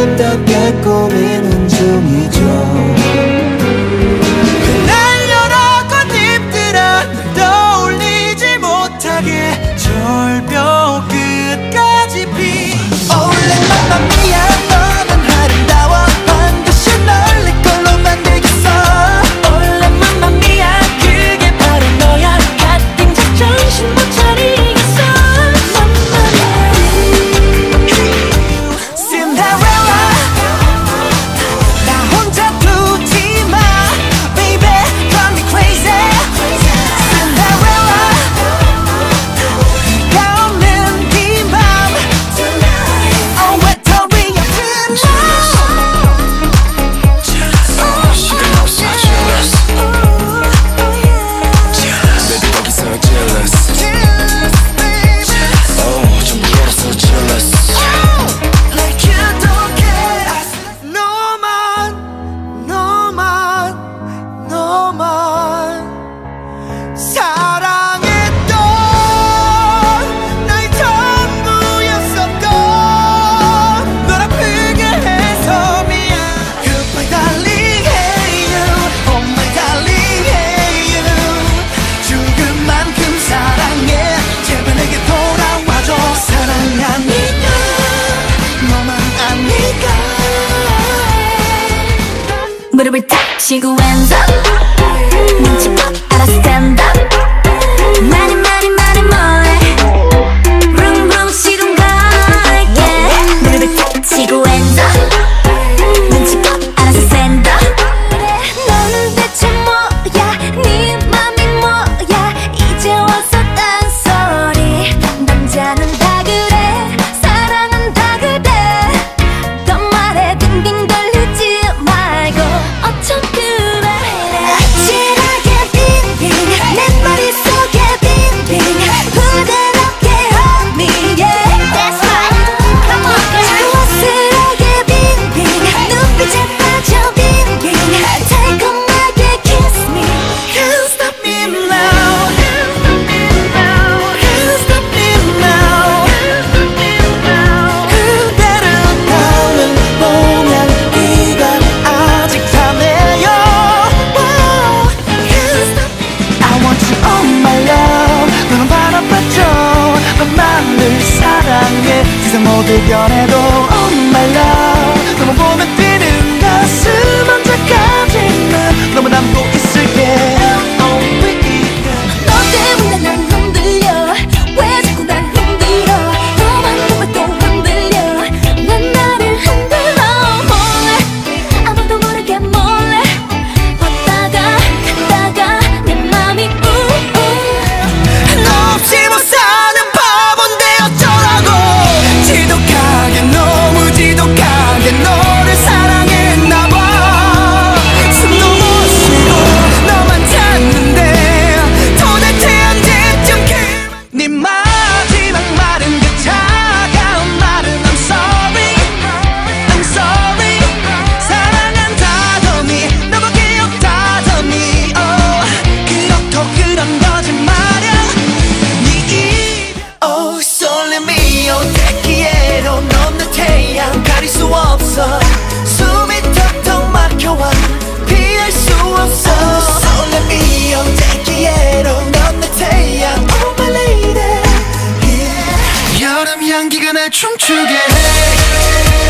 어떻게 꾸미는 중이죠. 날 여러 꽃잎들은 떠올리지 못하게 절벽 끝까지 피. 원래 맘마미야 너는 아름다워 반드시 널 내 걸로 만들겠어. 원래 맘마미야 그게 바로 너야. 같은 작정신 못 차리겠어. 맘마미야 Cinderella 나 혼자 두지 마 Baby drive me crazy Cinderella 가없는 네맘 Oh 외톨이 없는 맘 시간 없어 jealous Baby 거기서 jealous Oh 좀 길어서 jealous Like you don't care 너만 너만 너만 사랑했던 나의 전부였었던 널 아프게 해서 미안 Goodbye darling hey you Oh my darling hey you 죽을 만큼 사랑해 제발 내게 돌아와줘 사랑하니까 너만 아니까 무릎을 탁 치고 hands up 눈치껏 알아 stand up 많이 많이 많이 뭐해 Vroom vroom 시동 걸게 무릎을 탁 치고 hands up 눈치껏 알아서 stand up 너는 대체 뭐야 네 맘이 뭐야 이제 와서 딴소리 남자는 다 그래 사랑은 다 그래 더 말해 딩딩 돌리지 말고 어쩜 그래 아찔하게 빙빙 내 머릿속에 빙빙 부드럽게 hold me yeah That's right Come on girl 자연스럽게 빙빙 눈빛에 빠져 빙빙 달콤하게 kiss me Can't stop me now Can't stop me now 그대를 닮은 모양이가 아직 탐해요 Can't stop I want you on my love 너는 바라봤죠 너만을 사랑해 세상 모두 변해도 on my love 너만 보면 뛰는 가슴 언제까지나 너만 안고 있을게 너 때문에 난 흔들려 왜 자꾸 날 흔들어 너만 보면 또 흔들려 난 나를 흔들어 몰래 아무도 모르게 몰래 왔다가 갔다가 내 맘이 우우 너 없이 못 사는 바본데 어쩌라고 지독하게 너무 지독하게 너를 사랑했나봐 숨도 못 쉬고 너만 찾는데 도대체 언제쯤 네 마지막 말은 그 차가운 말은 I'm sorry I'm sorry 사랑한다더니 너무 기억다더니 그렇고 그런 거짓말이야 Oh, 설렘이 오대기에로 넘는 태양 가릴 수 없어 숨이 턱턱 막혀와 피할 수 없어 설렘이 오대기에로 넘는 태양 Oh my lady yeah. 여름 향기가 날 춤추게 해